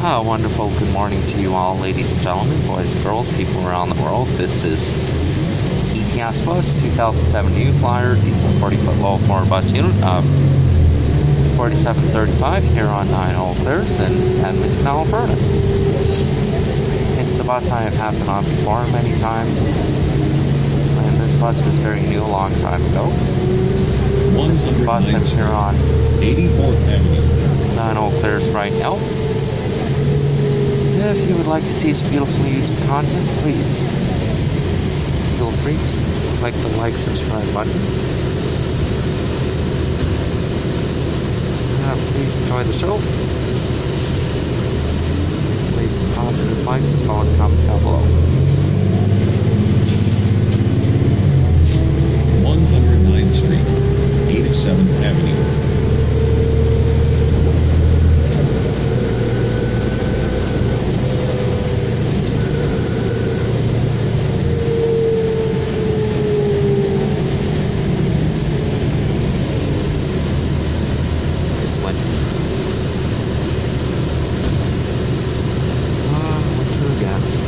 A wonderful good morning to you all, ladies and gentlemen, boys and girls, people around the world. This is ETS Bus 2007 New Flyer diesel 40-foot low floor bus unit of 4735 here on 9 Eau Claires in Edmonton, Alberta. It's the bus I have happened on before many times, and this bus was very new a long time ago. This is the bus I'm here on 84th Avenue. 9 Eau Claires right now. If you would like to see some beautiful YouTube content, please feel free to click the like, subscribe button. Please enjoy the show. Leave some positive likes as well as comments down below, please. 109th Street, 87th Avenue. Winter again.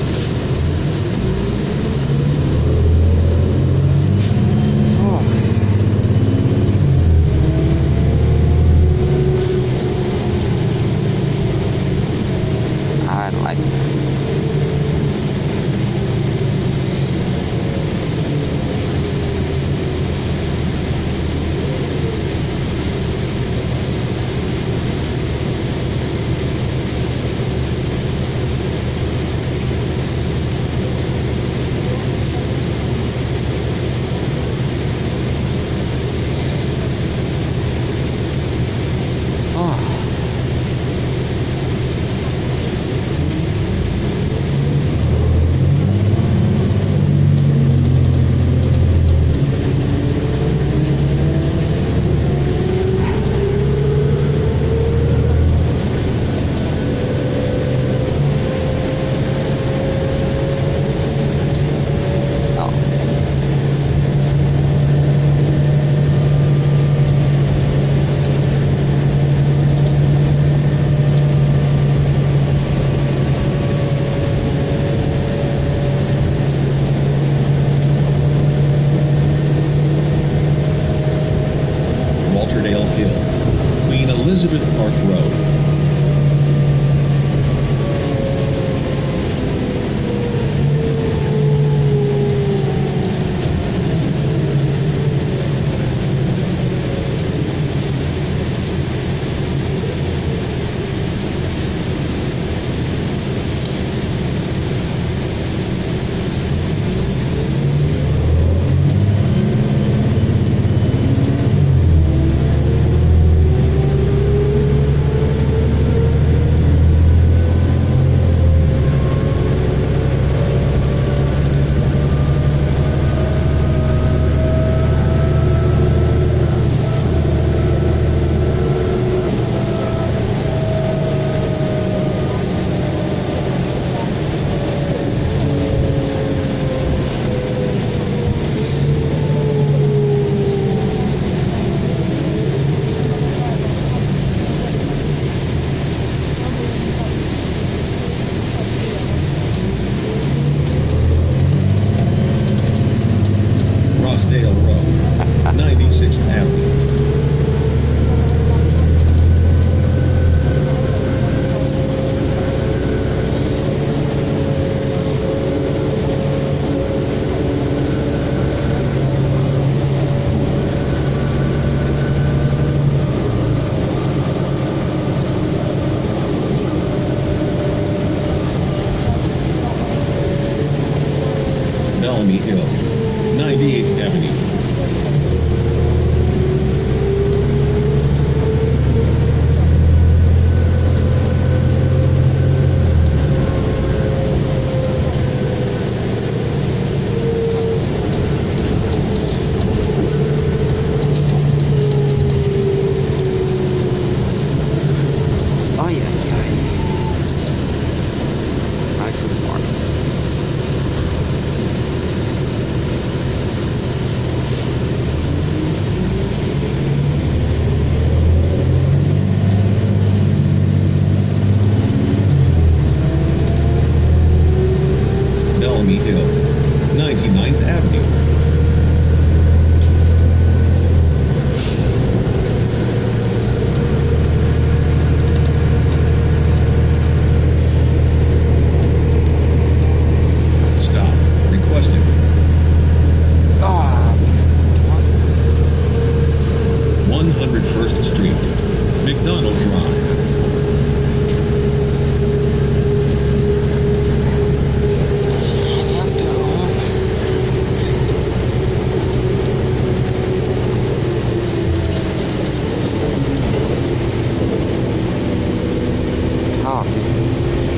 Oh.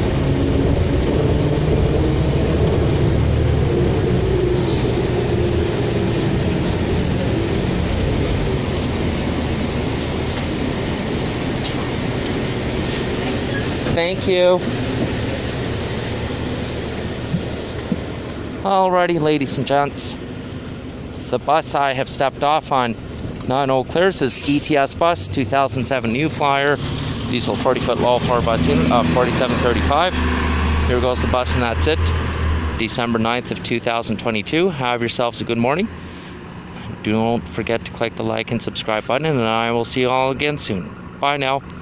Thank you. Alrighty, ladies and gents. The bus I have stepped off on, not in Eau Claire's, is ETS bus 2007 New Flyer, diesel 40-foot low floor bus unit, 4735. Here goes the bus, and that's it. December 9th of 2022. Have yourselves a good morning. Don't forget to click the like and subscribe button, and I will see you all again soon. Bye now.